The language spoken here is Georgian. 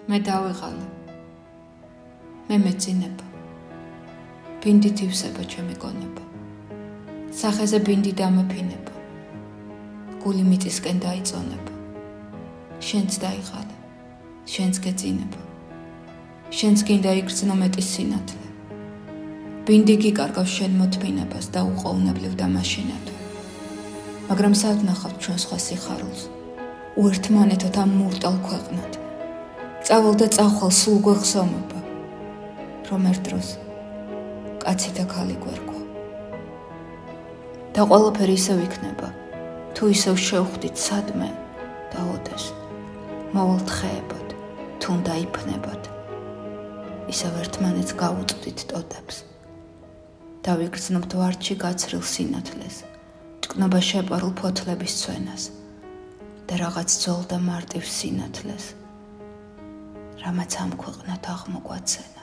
მე დავიღალე. მე მეძინება. ბინდით ივსება ჩემი გონება. სახეზე ბინდი დამეფინება. გული მიწისკენ დაიწონება. შენც დაიღალე. შენც გეძინება. შენც გინდა იგრძნო მეტი სინათლე. ბინდი გიკარგავს შენ მოთმინებას და უყოვნებლივ დამაშინათო. მაგრამ სად ნახავთ ჩვენ სხვა სიხარულს? უერთმანეთოთ ამ მურტალ ქვეყნად. წავალ და წახვალ სულ გვეხსომება. რომ ერთ დროს კაცი და ქალი გვერგვა. და ყველაფერი ისევ იქნება, თუ ისევ შევხვდით სადმე და ოდეს. მოვალთ ხეებად, თუნდა იფნებად. ისევ ერთმანეთს გავუწვდით ტოტებს. და ვიგრძნობთ ვარდში გაცრილ სინათლეს, ჭკნობა შეპარულ ფოთლების ცვენას და რაღაც ძველ და მარტივ სინათლეს, რამაც ამ ქვეყნად აღმოგვაცენა.